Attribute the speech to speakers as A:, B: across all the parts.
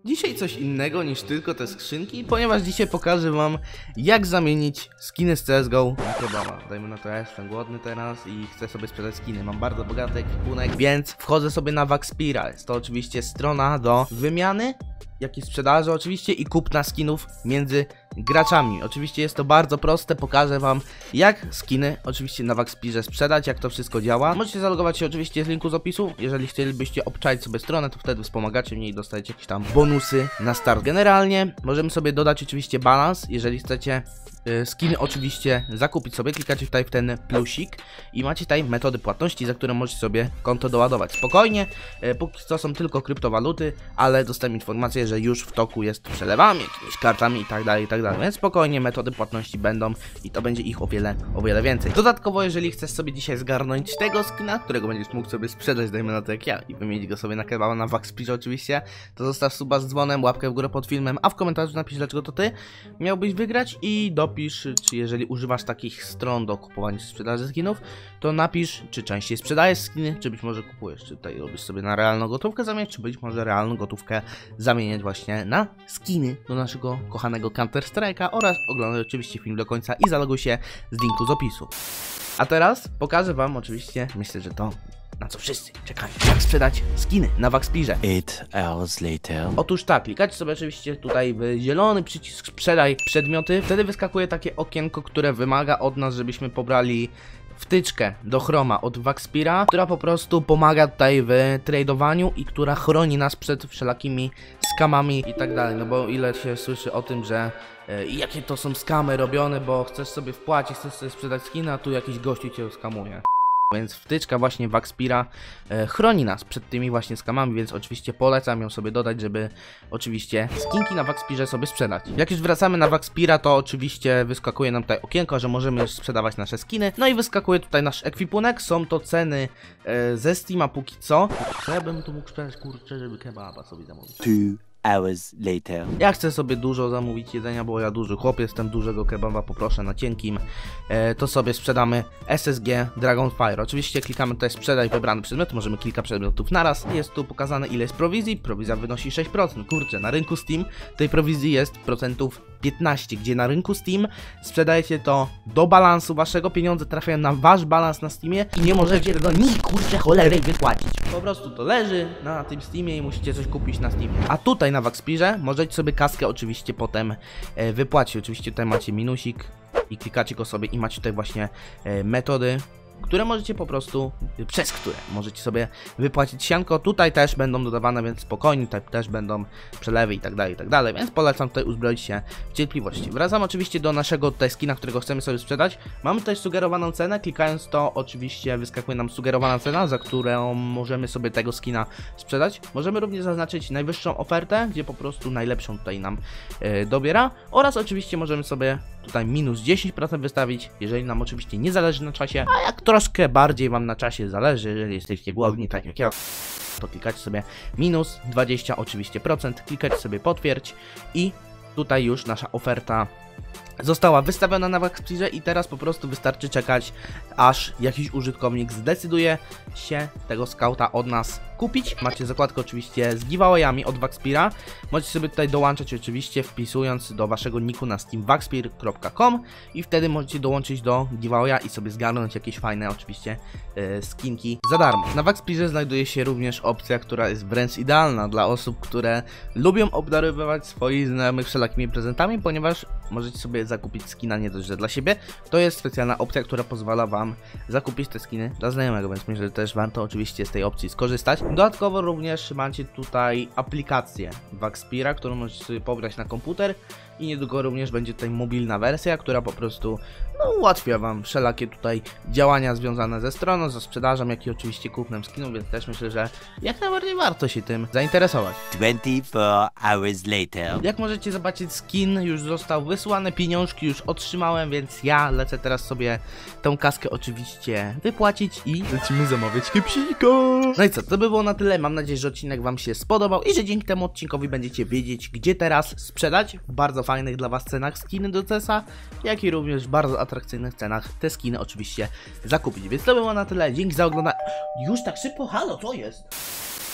A: Dzisiaj coś innego niż tylko te skrzynki, ponieważ dzisiaj pokażę wam, jak zamienić skiny z CSGO na kebaba. Dajmy na to, ja jestem głodny teraz i chcę sobie sprzedać skiny. Mam bardzo bogaty ekwipunek, więc wchodzę sobie na Vaxpira. Jest to oczywiście strona do wymiany, jak i sprzedaży oczywiście i kupna skinów między graczami. Oczywiście jest to bardzo proste, pokażę wam, jak skiny oczywiście na Vaxpirze sprzedać, jak to wszystko działa. Możecie zalogować się oczywiście z linku z opisu. Jeżeli chcielibyście obczaić sobie stronę, to wtedy wspomagacie mnie i dostajecie jakieś tam bonusy na start. Generalnie możemy sobie dodać oczywiście balans, jeżeli chcecie skiny oczywiście zakupić sobie, klikacie tutaj w ten plusik i macie tutaj metody płatności, za które możecie sobie konto doładować. Spokojnie, póki co są tylko kryptowaluty, ale dostałem informację, że już w toku jest przelewami, jakimiś kartami i tak dalej, więc spokojnie metody płatności będą i to będzie ich o wiele więcej. Dodatkowo, jeżeli chcesz sobie dzisiaj zgarnąć tego skina, którego będziesz mógł sobie sprzedać, dajmy na to jak ja, i wymienić go sobie na kebaba na Vaxpirze oczywiście, to zostaw suba z dzwonem, łapkę w górę pod filmem, a w komentarzu napisz, dlaczego to ty miałbyś wygrać i dopisz, czy jeżeli używasz takich stron do kupowania czy sprzedaży skinów, to napisz, czy częściej sprzedajesz skiny, czy być może kupujesz, czy tutaj robisz sobie na realną gotówkę zamieniać, czy być może realną gotówkę zamieniać właśnie na skiny do naszego kochanego Counter Strike'a oraz oglądaj oczywiście film do końca i zaloguj się z linku z opisu. A teraz pokażę wam oczywiście, myślę, że to na co wszyscy czekają, jak sprzedać skiny na Vaxpirze.
B: 8 hours later.
A: Otóż tak, klikacie sobie oczywiście tutaj w zielony przycisk sprzedaj przedmioty, wtedy wyskakuje takie okienko, które wymaga od nas, żebyśmy pobrali wtyczkę do chroma od Vaxpira, która po prostu pomaga tutaj w tradowaniu i która chroni nas przed wszelakimi skamami i tak dalej. No bo ile się słyszy o tym, że jakie to są skamy robione, bo chcesz sobie wpłacić, chcesz sobie sprzedać skina, a tu jakiś gościu cię skamuje. Więc wtyczka właśnie Vaxpira chroni nas przed tymi właśnie skamami, więc oczywiście polecam ją sobie dodać, żeby oczywiście skinki na Vaxpirze sobie sprzedać. Jak już wracamy na Vaxpira, to oczywiście wyskakuje nam tutaj okienko, że możemy już sprzedawać nasze skiny. No i wyskakuje tutaj nasz ekwipunek, są to ceny ze Steama póki co. Co ja bym tu mógł sprzedać, kurczę, żeby kebaba sobie zamówić?
B: 2 hours later.
A: Ja chcę sobie dużo zamówić jedzenia, bo ja duży chłop jestem, dużego kebaba poproszę na cienkim. To sobie sprzedamy SSG Dragonfire. Oczywiście klikamy tutaj sprzedaj wybrany przedmiot, możemy kilka przedmiotów naraz. Jest tu pokazane ile jest prowizji, prowizja wynosi 6%. Kurczę, na rynku Steam tej prowizji jest procentów 15, gdzie na rynku Steam sprzedajecie to do balansu waszego, pieniądze trafiają na wasz balans na Steamie i nie możecie tego nic, kurczę, cholery wypłacić. Po prostu to leży na tym Steamie i musicie coś kupić na Steamie. A tutaj na Vaxpirze możecie sobie kaskę oczywiście potem wypłacić. Oczywiście tutaj macie minusik i klikacie go sobie i macie tutaj właśnie metody, które możecie po prostu, przez które możecie sobie wypłacić sianko. Tutaj też będą dodawane, więc spokojnie, tutaj też będą przelewy i tak dalej, więc polecam tutaj uzbroić się w cierpliwości. Wracam oczywiście do naszego tutaj skina, którego chcemy sobie sprzedać. Mamy tutaj sugerowaną cenę, klikając to oczywiście wyskakuje nam sugerowana cena, za którą możemy sobie tego skina sprzedać. Możemy również zaznaczyć najwyższą ofertę, gdzie po prostu najlepszą tutaj nam dobiera, oraz oczywiście możemy sobie tutaj minus 10% wystawić, jeżeli nam oczywiście nie zależy na czasie, a jak troszkę bardziej wam na czasie zależy, jeżeli jesteście głodni, tak jak ja, to klikacie sobie minus 20 oczywiście procent, klikacie sobie potwierdź i tutaj już nasza oferta została wystawiona na Vaxpirze i teraz po prostu wystarczy czekać, aż jakiś użytkownik zdecyduje się tego skauta od nas kupić. Macie zakładkę oczywiście z giveawayami od Vaxpira. Możecie sobie tutaj dołączać oczywiście wpisując do waszego niku na steamvaxpir.com i wtedy możecie dołączyć do giveawaya i sobie zgarnąć jakieś fajne oczywiście skinki za darmo. Na Vaxpirze znajduje się również opcja, która jest wręcz idealna dla osób, które lubią obdarowywać swoich znajomych wszelakimi prezentami, ponieważ możecie sobie zakupić skina nie dość, że dla siebie. To jest specjalna opcja, która pozwala wam zakupić te skiny dla znajomego, więc myślę, że też warto oczywiście z tej opcji skorzystać. Dodatkowo również macie tutaj aplikację Vaxpira, którą możecie sobie pobrać na komputer i niedługo również będzie tutaj mobilna wersja, która po prostu ułatwia wam wszelakie tutaj działania związane ze stroną, ze sprzedażą, jak i oczywiście kupnem skinów, więc też myślę, że jak najbardziej warto się tym zainteresować.
B: 24 hours later.
A: Jak możecie zobaczyć, skin już został wysłany, pieniążki już otrzymałem, więc ja lecę teraz sobie tę kaskę oczywiście wypłacić i lecimy zamawiać kepsika. No i co, to by było na tyle. Mam nadzieję, że odcinek wam się spodobał i że dzięki temu odcinkowi będziecie wiedzieć, gdzie teraz sprzedać w bardzo fajnych dla was cenach skiny do CS-a, jak i również w bardzo atrakcyjnych cenach te skiny oczywiście zakupić. Więc to by było na tyle. Dzięki za oglądanie. Już tak szybko? Halo, co jest?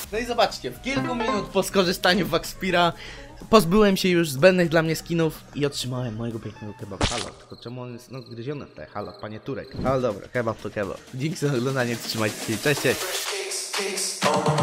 A: No i zobaczcie, w kilku minut po skorzystaniu w Waxpira pozbyłem się już zbędnych dla mnie skinów i otrzymałem mojego pięknego kebaba. Halo, tylko czemu on jest gryziony w te? Halo, panie Turek. Ale dobra, kebab to kebab. Dzięki za oglądanie, trzymajcie się, cześć, cześć.